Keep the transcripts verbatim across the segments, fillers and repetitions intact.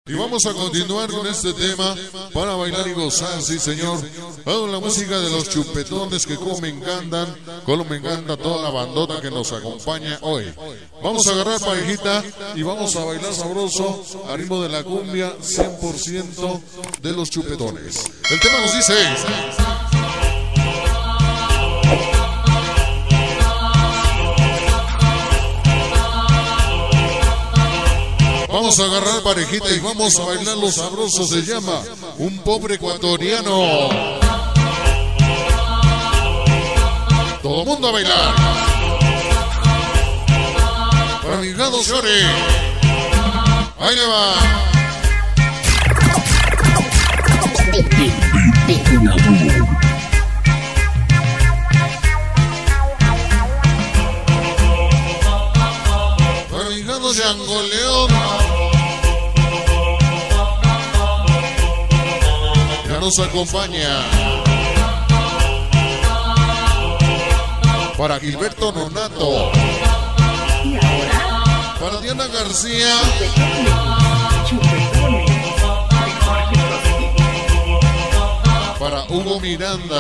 Y vamos a continuar con este tema para bailar y gozar, sí señor. Con la música de los chupetones que como me encantan, como me encanta toda la bandota que nos acompaña hoy. Vamos a agarrar parejita y vamos a bailar sabroso al ritmo de la cumbia cien por ciento de los chupetones. El tema nos dice... Vamos a agarrar parejita y vamos a bailar lo sabroso. Se llama Un Pobre Ecuatoriano. Todo el mundo a bailar. Para mi gado Llore. Ahí le va. Para mi gado Django León. Nos acompaña para Gilberto Nonato, para Diana García, para Hugo Miranda,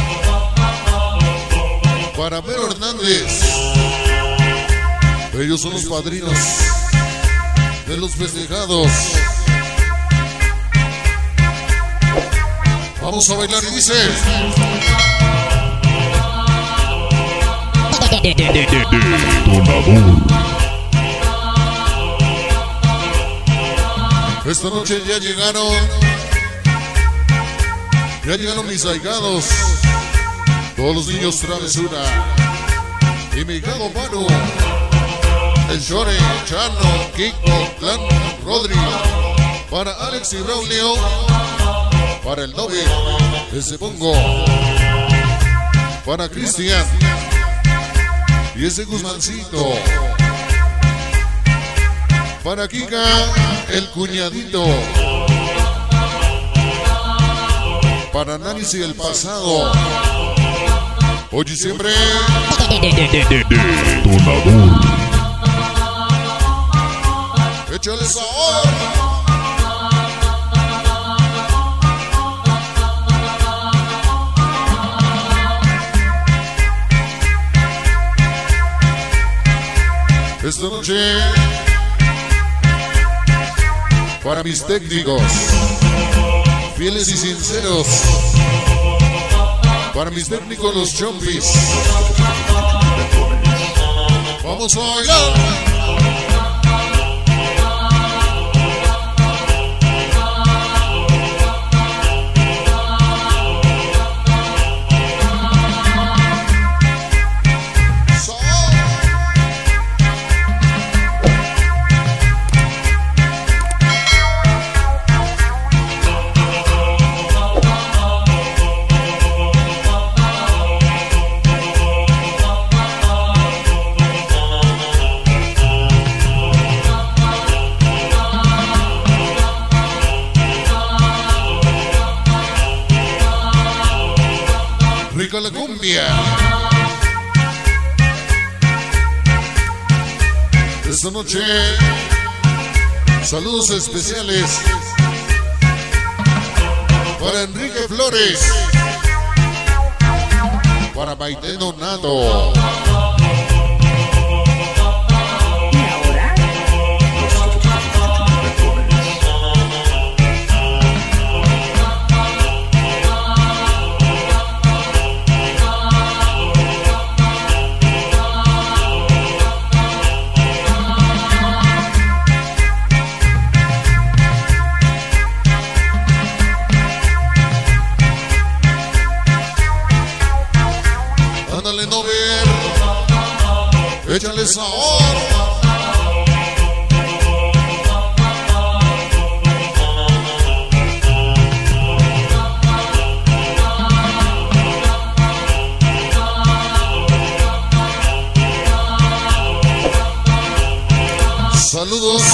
para Vero Hernández. Ellos son los padrinos de los festejados. Vamos a bailar y dice... Detonador. Esta noche ya llegaron... Ya llegaron mis ahijados. Todos los niños travesura. Y mi hijado Manu. El Llore, Chano, Kiko, Clan, Rodri. Para Alex y Braulio. Para el Doble, ese Pongo. Para Cristian. Y ese Guzmancito. Para Kika, el cuñadito. Para Nancy el pasado. Hoy y siempre. Detonador. Échale sabor. Esta noche para mis técnicos fieles y sinceros, para mis técnicos los chompis, vamos a bailar. Rica la cumbia. Esta noche, saludos especiales para Enrique Flores, para Maite Donato. Ándale no ver, échale sabor. Saludos.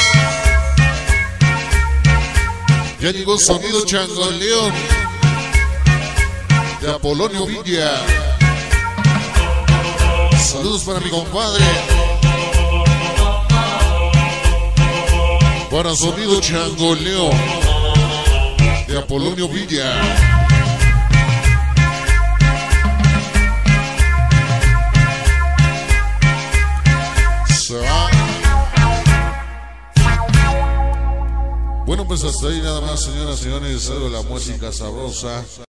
Ya llegó Sonido Changoleón de Apolonio Villa. Saludos para mi compadre Para sonido changoleo de Apolonio Villa. Se va. Bueno, pues hasta ahí nada más, señoras y señores, la música sabrosa.